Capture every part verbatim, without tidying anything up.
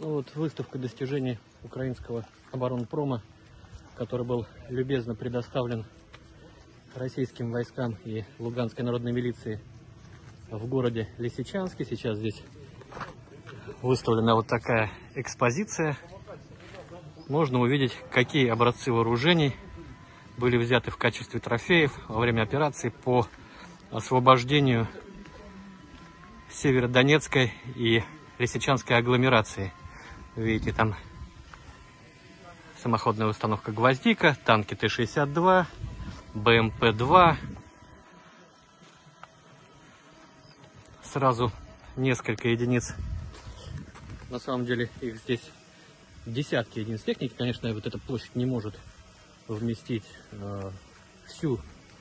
Ну, вот выставка достижений украинского оборонпрома, который был любезно предоставлен российским войскам и Луганской народной милиции в городе Лисичанске. Сейчас здесь выставлена вот такая экспозиция. Можно увидеть, какие образцы вооружений были взяты в качестве трофеев во время операции по освобождению Северодонецкой и Лисичанской агломерации. Видите, там самоходная установка «Гвоздика», танки Т шестьдесят два, Б М П два. Сразу несколько единиц. На самом деле их здесь десятки единиц техники. Конечно, вот эта площадь не может вместить э, всю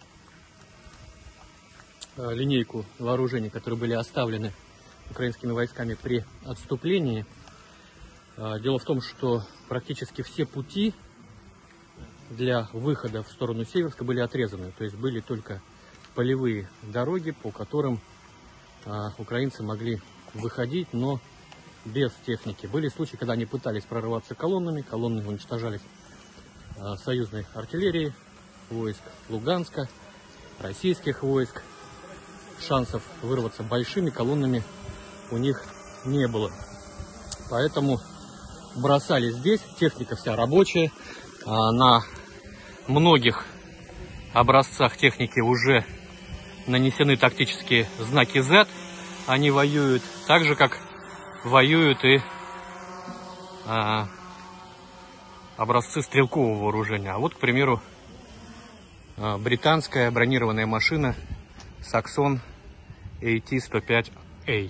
э, линейку вооружений, которые были оставлены украинскими войсками при отступлении. Э, дело в том, что практически все пути для выхода в сторону Северска были отрезаны. То есть были только полевые дороги, по которым э, украинцы могли выходить, но без техники. Были случаи, когда они пытались прорываться колоннами, колонны уничтожались э, союзной артиллерией, войск Луганска, российских войск. Шансов вырваться большими колоннами у них не было. Поэтому бросали здесь. Техника вся рабочая. А на многих образцах техники уже нанесены тактические знаки зет. Они воюют так же, как воюют и а, образцы стрелкового вооружения. А вот, к примеру, а, британская бронированная машина Saxon А Т сто пять А.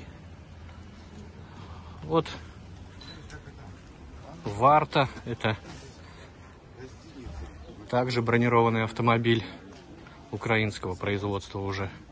Вот Варта, это также бронированный автомобиль украинского производства уже.